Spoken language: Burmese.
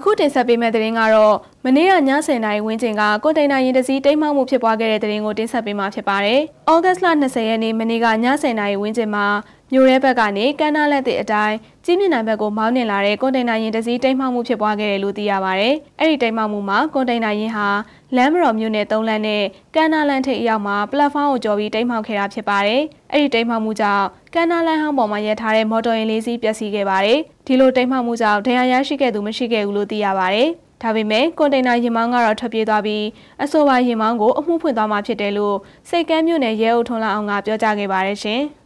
အခုတင်ဆက်ပေးမယ့်သတင်းကတော့မနေ့ကည10:00နာရီဝန်းကျင်ကကွန်တိန်နာယာဉ်တစ်စီးတိမ်းမှောက်မှုဖြစ်ပွားခဲ့တဲ့သတင်းကိုတင်ဆက်ပေးမှာဖြစ်ပါတယ်။ဩဂတ်စ်လ20ရက်နေ့မနေ့ကည10:00နာရီဝန်းကျင်မှာမြို့ရဲဘက်ကနေကမ်းနားလက်သစ်အတိုင်းကြီးမြင့်နိုင်ဘက်ကိုမောင်းနှင်လာတဲ့ကွန်တိန်နာယာဉ်တစ်စီးတိမ်းမှောက်မှုဖြစ်ပွားခဲ့တယ်လို့သိရပါတယ်။အဲ့ဒီတိမ်းမှောက်မှုမှာကွန်တိန်နာယာဉ်ဟာလမ်းမတော်မြို့နယ်3လမ်းနဲ့ကမ်းနားလမ်းထိပ်အရောက်မှာပလက်ဖောင်းကိုကျော်ပြီးတိမ်းမှောက်ခဲ့တာဖြစ်ပါတယ်။အဲ့ဒီတိမ်းမှောက်မှုကြောင့်ကမ်းနားလမ်းဟောင်းပေါ်မှာရပ်ထားတဲ့မော်တော်ယာဉ်လေးစီးပျက်စီးခဲ့ပါတယ်။ဒီလိုတိမ်းမှောက်မှုကြောင့်ဒဏ်ရာရရှိခဲ့သူမရှိခဲ့ဘူးလို့သိရပါတယ်။ဒါပေမဲ့ကွန်တိန်နာယာဉ်မောင်းကတော့ထွက်ပြေးသွားပြီးအဆိုပါယာဉ်မောင်းကိုအမှုဖွင့်သွားမှာဖြစ်တယ်လို့စိတ်ကမ်းမြို့နယ်ရဲအုပ်ထွန်းလာအောင်ကပြောကြားခဲ့ပါတယ်ရှင်။